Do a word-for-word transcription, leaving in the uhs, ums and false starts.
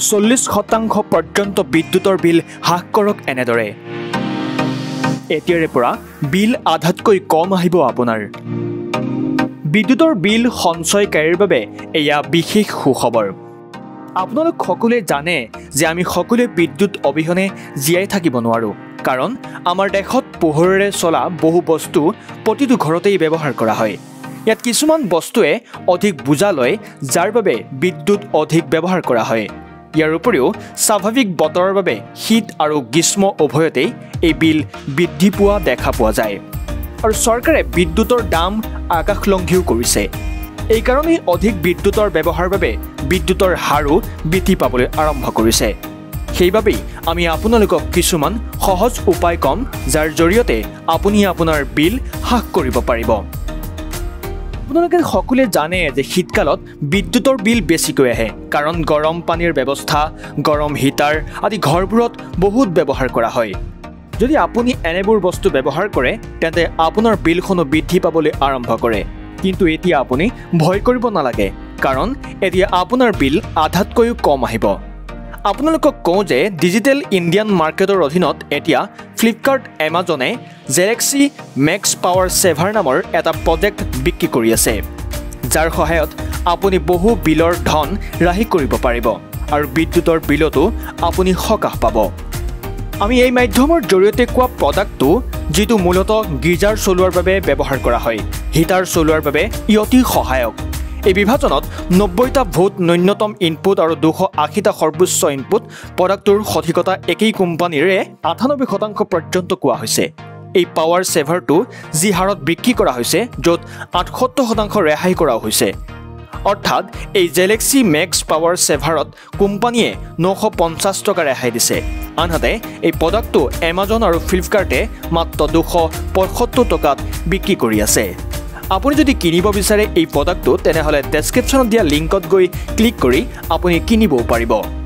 চল্লিশ শতাংশ পৰ্যন্ত বিদ্যুতৰ বিল হ্ৰাস কৰক এনেদৰে এতিয়াৰে পৰা বিল আধাতকৈ কম আহিব আপোনাৰ বিদ্যুতৰ বিল সঞ্চয়কাৰীৰ বাবে এয়া বিশেষ সুখবৰ আপোনালোক সকলোৱে জানে যে আমি সকলোৱে বিদ্যুৎ অবিহনে জীয়াই থাকিব নোৱাৰো কাৰণ আমাৰ দেশত পোহৰেৰে চলা বহু বস্তু প্ৰতিটো ঘৰতেই ব্যৱহাৰ কৰা হয় ইয়াত কিছুমান বস্তুৱে অধিক বুজা লয় যাৰ বাবে বিদ্যুৎ অধিক ব্যৱহাৰ কৰা হয় ইয়াৰ উপৰিও স্বাভাৱিক বতৰৰ বাবে শীত আৰু গ্ৰীষ্ম উভয়তেই এই বিল বৃদ্ধি পোৱা দেখা পোৱা যায় আৰু চৰকাৰে বিদ্যুতৰ দাম আকাশলংঘীও কৰিছে এই কাৰণেই অধিক বিদ্যুতৰ ব্যৱহাৰৰ বাবে বিদ্যুতৰ হাৰো বৃদ্ধি পাবলৈ আৰম্ভ কৰিছে সেইবাবেই আমি আপোনালোকক কিছুমান সহজ উপায় কম যাৰ জৰিয়তে আপুনি আপোনাৰ বিল হ্ৰাস কৰিব পাৰিব আপোনালোকে সকলোৱে জানে যে শীতকালত বিদ্যুতৰ বিল বেছিকৈ আহে কাৰণ গৰম পানীৰ ব্যৱস্থা গৰম হিটাৰ আদি ঘৰবোৰত বহুত ব্যৱহাৰ কৰা হয় যদি আপুনি এনেবোৰ বস্তু ব্যৱহাৰ কৰে তেন্তে আপোনাৰ বিলখনো বৃদ্ধি পাবলৈ আৰম্ভ কৰে কিন্তু এতিয়া আপুনি ভয় কৰিব নালাগে কাৰণ এতিয়া আপোনাৰ বিল আধাতকৈও কম আহিব আপোনালোকক কওঁ যে ডিজিটেল ইণ্ডিয়ান মাৰ্কেটৰ অধীনত এতিয়া ফ্লিপকাৰ্ট এমাজনে গেলেক্সি মেক্স পাৱাৰ সেভাৰ নামৰ এটা প্ৰজেক্ট বিক্ৰী কৰি আছে যাৰ সহায়ত আপুনি বহু বিলৰ ধন ৰাহি কৰিব পাৰিব আৰু বিদ্যুতৰ বিলতো আপুনি সকাহ পাব আমি এই মাধ্যমৰ জৰিয়তে কোৱা প্ৰডাক্টটো যেটো মূলতঃ গিজাৰ চলোৱাৰ বাবে ব্যৱহাৰ কৰা হয় হিটাৰ চলোৱাৰ বাবে ই অতি সহায়ক এই বিভাজনত নব্বৈটা ভোট ন্যূনতম ইনপুট আৰু দুশ আশীটা সৰ্বোচ্চ ইনপুট প্ৰডাক্টৰ সঠিকতা একেই কোম্পানীৰে আঠানব্বৈ শতাংশ পৰ্যন্ত কোৱা হৈছে এই পাৱাৰ সেভাৰটো যি হাৰত বিক্ৰী কৰা হৈছে য'ত আঠসত্তৰ শতাংশ ৰেহাই কৰা হৈছে অৰ্থাৎ এই গেলেক্সি মেক্স পাৱাৰ সেভাৰত কোম্পানীয়ে নশ পঞ্চাছ টকা ৰেহাই দিছে আনহাতে এই প্ৰডাক্টটো এমাজন আৰু ফ্লিপকাৰ্টে মাত্ৰ দুশ পঁয়সত্তৰ টকাত বিক্ৰী কৰি আছে আপুনি যদি কিনিব বিচাৰে এই প্ৰডাক্টটো তেনেহলে ডেসক্ৰিপচনত দিয়া লিংকত গৈ ক্লিক কৰি আপুনি কিনিবও পাৰিব